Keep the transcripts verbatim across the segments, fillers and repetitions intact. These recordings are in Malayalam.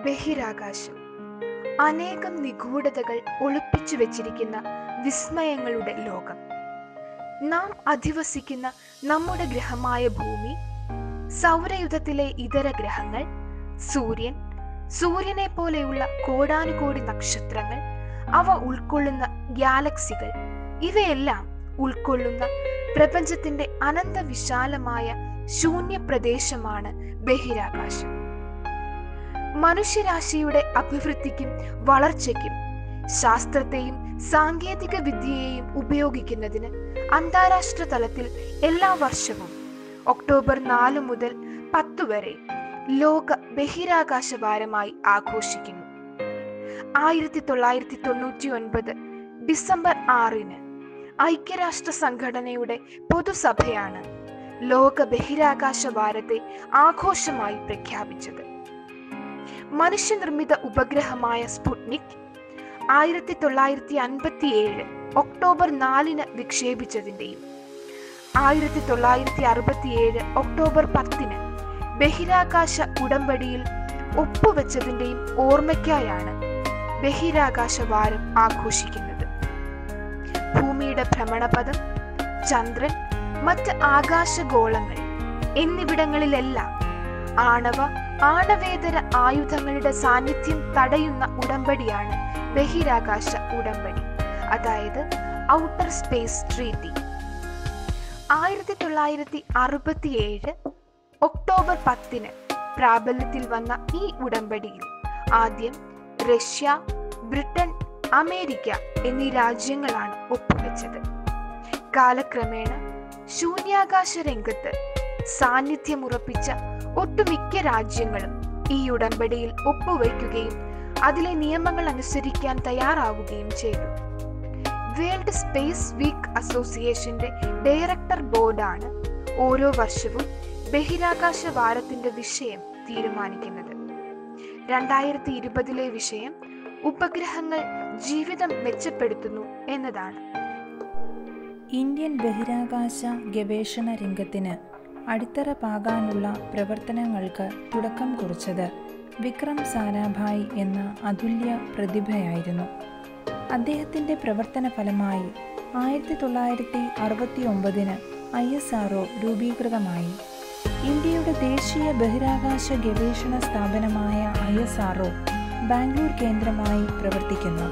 ബഹിരാകാശം അനേകം നിഗൂഢതകൾ ഒളിപ്പിച്ചു വെച്ചിരിക്കുന്ന വിസ്മയങ്ങളുടെ ലോകം. നാം അധിവസിക്കുന്ന നമ്മുടെ ഗ്രഹമായ ഭൂമി, സൗരയുധത്തിലെ ഇതര ഗ്രഹങ്ങൾ, സൂര്യൻ, സൂര്യനെ പോലെയുള്ള കോടാനുകോടി നക്ഷത്രങ്ങൾ, അവ ഉൾക്കൊള്ളുന്ന ഗാലക്സികൾ, ഇവയെല്ലാം ഉൾക്കൊള്ളുന്ന പ്രപഞ്ചത്തിന്റെ അനന്ത വിശാലമായ ശൂന്യ പ്രദേശമാണ് ബഹിരാകാശം. മനുഷ്യരാശിയുടെ അഭിവൃദ്ധിക്കും വളർച്ചയ്ക്കും ശാസ്ത്രത്തെയും സാങ്കേതിക വിദ്യയെയും ഉപയോഗിക്കുന്നതിന് അന്താരാഷ്ട്ര തലത്തിൽ എല്ലാ വർഷവും ഒക്ടോബർ നാല് മുതൽ പത്ത് വരെ ലോക ബഹിരാകാശ വാരമായി ആഘോഷിക്കുന്നു. ആയിരത്തി തൊള്ളായിരത്തി തൊണ്ണൂറ്റി ഒൻപത് ഡിസംബർ ആറിന് ഐക്യരാഷ്ട്ര സംഘടനയുടെ പൊതുസഭയാണ് ലോക ബഹിരാകാശ വാരത്തെ ആഘോഷമായി പ്രഖ്യാപിച്ചത്. മനുഷ്യനിർമ്മിത ഉപഗ്രഹമായ സ്പുട്നിക് ആയിരത്തി തൊള്ളായിരത്തി അൻപത്തി ഏഴ് ഒക്ടോബർ നാലിന് വിക്ഷേപിച്ചതിൻ്റെയും ആയിരത്തി തൊള്ളായിരത്തി അറുപത്തി ഏഴ് ഒക്ടോബർ പത്തിന് ബഹിരാകാശ ഉടമ്പടിയിൽ ഒപ്പുവെച്ചതിൻ്റെയും ഓർമ്മയ്ക്കായാണ് ബഹിരാകാശ വാരം ആഘോഷിക്കുന്നത്. ഭൂമിയുടെ ഭ്രമണപഥം, ചന്ദ്രൻ, മറ്റ് ആകാശഗോളങ്ങൾ എന്നിവിടങ്ങളിലെല്ലാം ആണവ ആണവേതര ആയുധങ്ങളുടെ സാന്നിധ്യം തടയുന്ന ഉടമ്പടിയാണ് ബഹിരാകാശ ഉടമ്പടി, അതായത് ഔട്ടർ സ്പേസ് ട്രീറ്റി. ആയിരത്തി തൊള്ളായിരത്തി അറുപത്തി ഏഴ് ഒക്ടോബർ പത്തിന് പ്രാബല്യത്തിൽ വന്ന ഈ ഉടമ്പടിയിൽ ആദ്യം റഷ്യ, ബ്രിട്ടൻ, അമേരിക്ക എന്നീ രാജ്യങ്ങളാണ് ഒപ്പുവെച്ചത്. കാലക്രമേണ ശൂന്യാകാശ രംഗത്ത് സാന്നിധ്യമുറപ്പിച്ച ഒട്ടുമിക്ക രാജ്യങ്ങളും ഈ ഉടമ്പടിയിൽ ഒപ്പുവയ്ക്കുകയും അതിലെ നിയമങ്ങൾ അനുസരിക്കാൻ തയ്യാറാവുകയും ചെയ്തു. വേൾഡ് സ്പേസ് വീക്ക് അസോസിയേഷന്റെ ഡയറക്ടർ ബോർഡാണ് ഓരോ വർഷവും ബഹിരാകാശ വാരത്തിന്റെ വിഷയം തീരുമാനിക്കുന്നത്. രണ്ടായിരത്തി ഇരുപതിലെ വിഷയം ഉപഗ്രഹങ്ങൾ ജീവിതം മെച്ചപ്പെടുത്തുന്നു എന്നതാണ്. ഇന്ത്യൻ ബഹിരാകാശ ഗവേഷണ രംഗത്തിന് അടിത്തറ പാകാനുള്ള പ്രവർത്തനങ്ങൾക്ക് തുടക്കം കുറിച്ചത് വിക്രം സാരാഭായ് എന്ന അതുല്യ പ്രതിഭയായിരുന്നു. അദ്ദേഹത്തിൻ്റെ പ്രവർത്തന ഫലമായി ആയിരത്തി തൊള്ളായിരത്തി അറുപത്തി ഒമ്പതിന് ഐ എസ് ആർ ഒ രൂപീകൃതമായി. ഇന്ത്യയുടെ ദേശീയ ബഹിരാകാശ ഗവേഷണ സ്ഥാപനമായ I S R O Bangalore കേന്ദ്രമായി പ്രവർത്തിക്കുന്നു.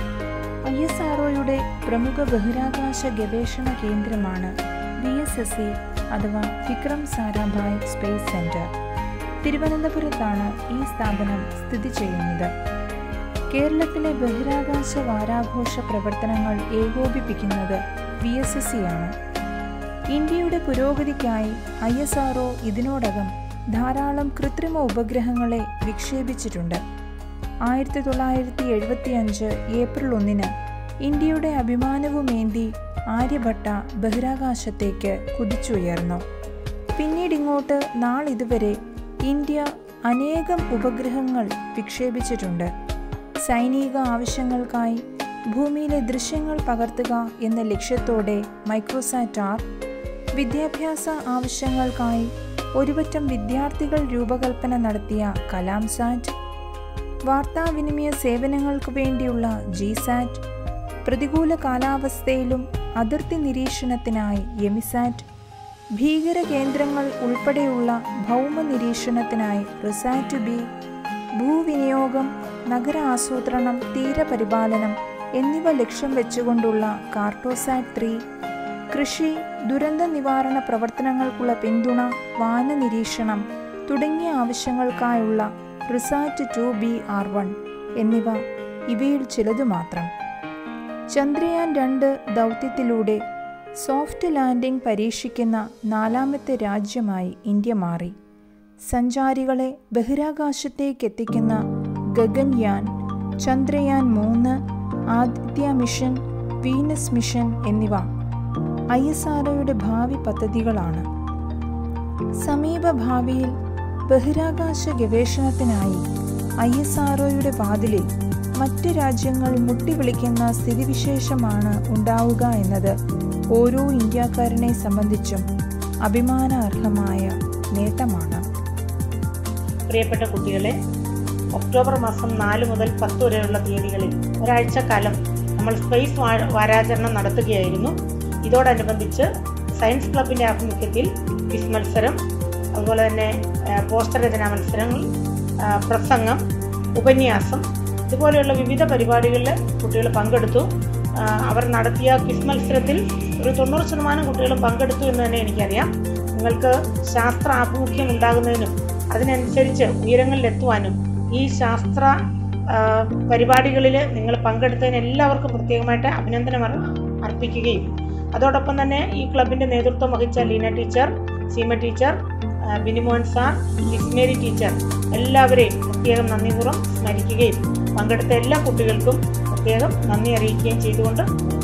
ഐ എസ് ആർ ഒയുടെ പ്രമുഖ ബഹിരാകാശ ഗവേഷണ കേന്ദ്രമാണ് വി എസ് എസ് സി അഥവാ വിക്രം സാരാഭായ് സ്പേസ് സെന്റർ. തിരുവനന്തപുരത്താണ് ഈ സ്ഥാപനം സ്ഥിതി ചെയ്യുന്നത്. കേരളത്തിലെ ബഹിരാകാശ വാരാഘോഷ പ്രവർത്തനങ്ങൾ ഏകോപിപ്പിക്കുന്നത് വി എസ് എസ് സി ആണ്. ഇന്ത്യയുടെ പുരോഗതിക്കായി ഐ എസ് ആർ ഒ ഇതിനോടകം ധാരാളം കൃത്രിമ ഉപഗ്രഹങ്ങളെ വിക്ഷേപിച്ചിട്ടുണ്ട്. ആയിരത്തി തൊള്ളായിരത്തി എഴുപത്തി അഞ്ച് ഏപ്രിൽ ഒന്നിന് ഇന്ത്യയുടെ അഭിമാനവുമേന്തി ആര്യഭട്ട ബഹിരാകാശത്തേക്ക് കുതിച്ചുയർന്നു. പിന്നീടിങ്ങോട്ട് നാളിതുവരെ ഇന്ത്യ അനേകം ഉപഗ്രഹങ്ങൾ വിക്ഷേപിച്ചിട്ടുണ്ട്. സൈനിക ആവശ്യങ്ങൾക്കായി ഭൂമിയിലെ ദൃശ്യങ്ങൾ പകർത്തുക എന്ന ലക്ഷ്യത്തോടെ മൈക്രോസാറ്റ് ആർ, വിദ്യാഭ്യാസ ആവശ്യങ്ങൾക്കായി ഒരുപറ്റം വിദ്യാർത്ഥികൾ രൂപകൽപ്പന നടത്തിയ കലാംസാറ്റ്, വാർത്താവിനിമയ സേവനങ്ങൾക്ക് വേണ്ടിയുള്ള ജിസാറ്റ്, പ്രതികൂല കാലാവസ്ഥയിലും അതിർത്തി നിരീക്ഷണത്തിനായി എമിസാറ്റ്, ഭീകര കേന്ദ്രങ്ങൾ ഉൾപ്പെടെയുള്ള ഭൗമ നിരീക്ഷണത്തിനായി റിസാറ്റ് ബി, ഭൂവിനിയോഗം, നഗര ആസൂത്രണം, തീരപരിപാലനം എന്നിവ ലക്ഷ്യം വെച്ചുകൊണ്ടുള്ള കാർട്ടോസാറ്റ് ത്രീ, കൃഷി, ദുരന്ത നിവാരണ പ്രവർത്തനങ്ങൾക്കുള്ള പിന്തുണ, വാന നിരീക്ഷണം തുടങ്ങിയ ആവശ്യങ്ങൾക്കായുള്ള RISAT two B R one എന്നിവ ഇവയിൽ ചിലതു മാത്രം. ചന്ദ്രയാൻ രണ്ട് ദൗത്യത്തിലൂടെ സോഫ്റ്റ് ലാൻഡിംഗ് പരീക്ഷിക്കുന്ന നാലാമത്തെ രാജ്യമായി ഇന്ത്യ മാറി. സഞ്ചാരികളെ ബഹിരാകാശത്തേക്കെത്തിക്കുന്ന ഗഗൻയാൻ, ചന്ദ്രയാൻ മൂന്ന്, ആദിത്യ മിഷൻ, വീനസ് മിഷൻ എന്നിവ ഐ എസ് ആർ ഒയുടെ ഭാവി പദ്ധതികളാണ്. സമീപ ഭാവിയിൽ ബഹിരാകാശ ഗവേഷണത്തിനായി ഐ എസ് ആർ ഒയുടെ വാതിലിൽ മറ്റ് രാജ്യങ്ങൾ മുട്ടിവിളിക്കുന്ന സ്ഥിതിവിശേഷമാണ് ഉണ്ടാവുക എന്നത് ഓരോ ഇന്ത്യക്കാരനെ സംബന്ധിച്ചും അഭിമാനാർഹമായ നേട്ടമാണ്. പ്രിയപ്പെട്ട കുട്ടികളെ, ഒക്ടോബർ മാസം നാല് മുതൽ പത്ത് വരെയുള്ള തീയതികളിൽ ഒരാഴ്ചക്കാലം നമ്മൾ സ്പേസ് വാരാചരണം നടത്തുകയായിരുന്നു. ഇതോടനുബന്ധിച്ച് സയൻസ് ക്ലബിൻ്റെ ആഭിമുഖ്യത്തിൽ ക്വിസ് മത്സരം, അതുപോലെ തന്നെ പോസ്റ്റർ രചനാ മത്സരങ്ങൾ, പ്രസംഗം, ഉപന്യാസം, ഇതുപോലെയുള്ള വിവിധ പരിപാടികളിൽ കുട്ടികൾ പങ്കെടുത്തു. അവർ നടത്തിയ ക്വിസ് മത്സരത്തിൽ ഒരു തൊണ്ണൂറ് ശതമാനം കുട്ടികളും പങ്കെടുത്തു എന്ന് തന്നെ എനിക്കറിയാം. നിങ്ങൾക്ക് ശാസ്ത്ര ആഭിമുഖ്യം ഉണ്ടാകുന്നതിനും അതിനനുസരിച്ച് ഉയരങ്ങളിലെത്തുവാനും ഈ ശാസ്ത്ര പരിപാടികളിൽ നിങ്ങൾ പങ്കെടുത്തതിന് എല്ലാവർക്കും പ്രത്യേകമായിട്ട് അഭിനന്ദനം അർപ്പിക്കുകയും അതോടൊപ്പം തന്നെ ഈ ക്ലബിൻ്റെ നേതൃത്വം വഹിച്ച Leena teacher, Seema teacher, Binimon sir, Lismary teacher എല്ലാവരെയും പ്രത്യേകം നന്ദിപൂർവ്വം സ്മരിക്കുകയും പങ്കെടുത്ത എല്ലാ കുട്ടികൾക്കും പ്രത്യേകം നന്ദി അറിയിക്കുകയും ചെയ്തുകൊണ്ട്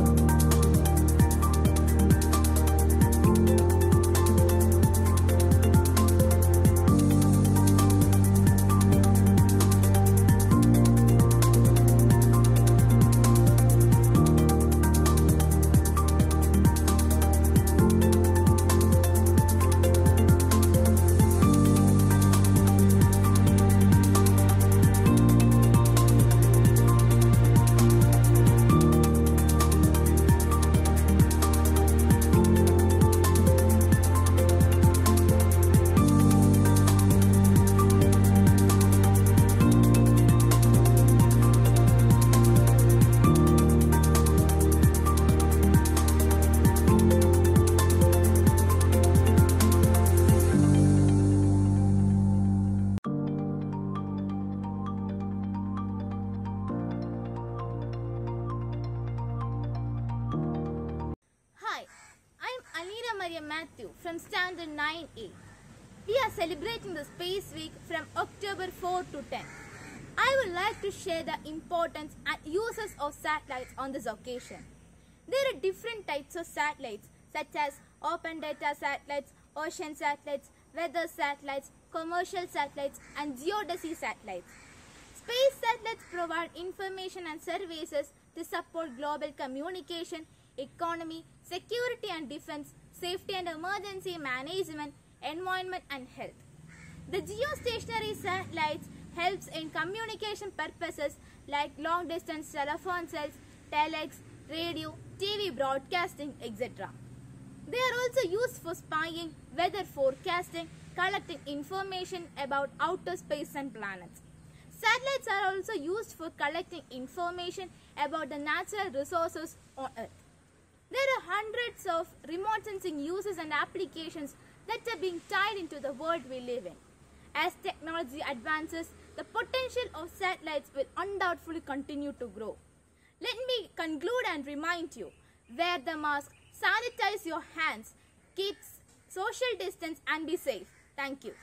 Matthew from Standard nine A. We are celebrating the Space Week from October fourth to tenth. I would like to share the importance and uses of satellites on this occasion. There are different types of satellites such as open data satellites, ocean satellites, weather satellites, commercial satellites and geodesy satellites. Space satellites provide information and services to support global communication, economy, security and defense, safety and emergency management, environment and health. The geostationary satellites helps in communication purposes like long distance telephone cells, telex, radio, T V broadcasting, et cetera. They are also used for spying, weather forecasting, collecting information about outer space and planets. Satellites are also used for collecting information about the natural resources on Earth. There are hundreds of remote sensing uses and applications that are being tied into the world we live in. As technology advances, the potential of satellites will undoubtedly continue to grow. Let me conclude and remind you, wear the mask, sanitize your hands, keep social distance and be safe. Thank you.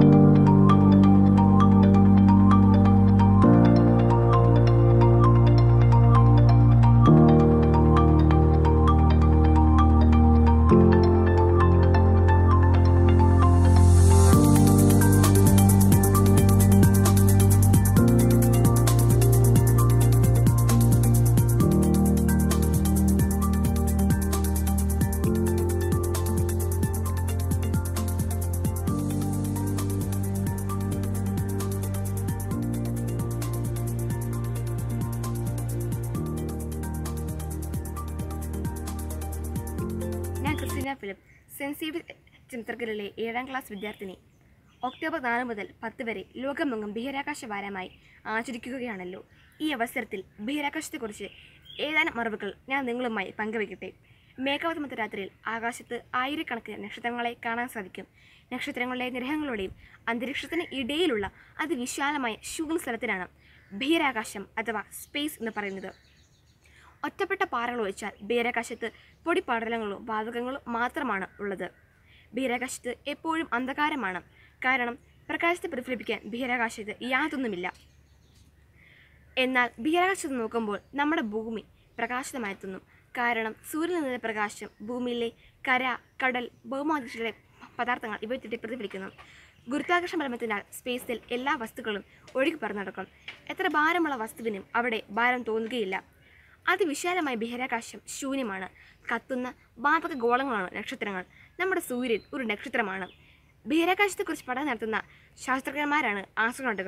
Philip Saint Xavier ചിത്രകരയിലെ ഏഴാം ക്ലാസ് വിദ്യാർത്ഥിനി. ഒക്ടോബർ നാല് മുതൽ പത്ത് വരെ ലോകമെങ്ങും ബഹിരാകാശ വാരമായി ആചരിക്കുകയാണല്ലോ. ഈ അവസരത്തിൽ ബഹിരാകാശത്തെക്കുറിച്ച് ഏതാനും അറിവുകൾ ഞാൻ നിങ്ങളുമായി പങ്കുവയ്ക്കട്ടെ. മേഘാവതമത്തെ രാത്രിയിൽ ആകാശത്ത് ആയിരക്കണക്കിന് നക്ഷത്രങ്ങളെ കാണാൻ സാധിക്കും. നക്ഷത്രങ്ങളുടെയും ഗ്രഹങ്ങളുടെയും അന്തരീക്ഷത്തിന് ഇടയിലുള്ള അതിവിശാലമായ ശൂന്യ സ്ഥലത്തിനാണ് ബഹിരാകാശം അഥവാ സ്പേസ് എന്ന് പറയുന്നത്. ഒറ്റപ്പെട്ട പാറകൾ ഒഴിച്ചാൽ ബഹിരാകാശത്ത് പൊടിപടലങ്ങളും വാതകങ്ങളും മാത്രമാണ് ഉള്ളത്. ബഹിരാകാശത്ത് എപ്പോഴും അന്ധകാരമാണ്. കാരണം പ്രകാശത്തെ പ്രതിഫലിപ്പിക്കാൻ ബഹിരാകാശത്ത് യാതൊന്നുമില്ല. എന്നാൽ ബഹിരാകാശത്ത് നോക്കുമ്പോൾ നമ്മുടെ ഭൂമി പ്രകാശിതമായി തോന്നും. കാരണം സൂര്യനിൽ നിന്നുള്ള പ്രകാശം ഭൂമിയിലെ കര, കടൽ, ഭൗമാന്തരീക്ഷത്തിലെ പദാർത്ഥങ്ങൾ ഇവയെ തെറ്റി പ്രതിഫലിക്കുന്നു. ഗുരുത്വാകർഷണ ബലത്തിനാൽ സ്പേസിൽ എല്ലാ വസ്തുക്കളും ഒഴുകി പറന്നു നടക്കും. എത്ര ഭാരമുള്ള വസ്തുവിനും അവിടെ ഭാരം തോന്നുകയില്ല. അതിവിശാലമായ ബഹിരാകാശം ശൂന്യമാണ്. കത്തുന്ന വാതക ഗോളങ്ങളാണ് നക്ഷത്രങ്ങൾ. നമ്മുടെ സൂര്യൻ ഒരു നക്ഷത്രമാണ്. ബഹിരാകാശത്തെക്കുറിച്ച് പഠനം നടത്തുന്ന ശാസ്ത്രജ്ഞന്മാരാണ് ആസ്ട്രോനോട്ടുകൾ.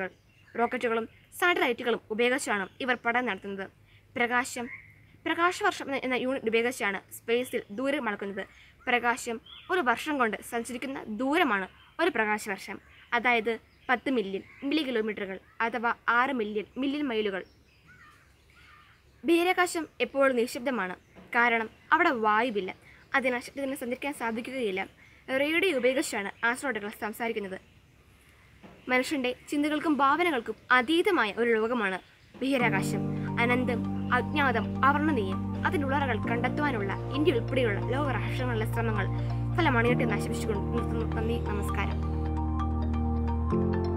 റോക്കറ്റുകളും സാറ്റലൈറ്റുകളും ഉപയോഗിച്ചാണ് ഇവർ പഠനം നടത്തുന്നത്. പ്രകാശം പ്രകാശവർഷം എന്ന യൂണിറ്റ് ഉപയോഗിച്ചാണ് സ്പേസിൽ ദൂരം അളക്കുന്നത്. പ്രകാശം ഒരു വർഷം കൊണ്ട് സഞ്ചരിക്കുന്ന ദൂരമാണ് ഒരു പ്രകാശവർഷം. അതായത് പത്ത് മില്യൺ മില്ലി കിലോമീറ്ററുകൾ അഥവാ ആറ് മില്യൺ മില്യൺ മൈലുകൾ. ബഹിരാകാശം എപ്പോഴും നിശബ്ദമാണ്. കാരണം അവിടെ വായുവില്ല. അതിനാൽ ശബ്ദത്തിന് സഞ്ചരിക്കാൻ സാധിക്കുകയില്ല. റേഡിയോ ഉപയോഗിച്ചാണ് ആസ്ട്രോണറ്റുകൾ സംസാരിക്കുന്നത്. മനുഷ്യൻ്റെ ചിന്തകൾക്കും ഭാവനകൾക്കും അതീതമായ ഒരു ലോകമാണ് ബഹിരാകാശം. അനന്തം, അജ്ഞാതം, അവർണ്ണനീയം. അതിനുള്ളറകൾ കണ്ടെത്തുവാനുള്ള ഇന്ത്യ ഉൾപ്പെടെയുള്ള ലോകരാഷ്ട്രങ്ങളിലെ ശ്രമങ്ങൾ ഫലമണിയിട്ട് നശിപ്പിച്ചുകൊണ്ട് നിർത്തുന്നു. നന്ദി, നമസ്കാരം.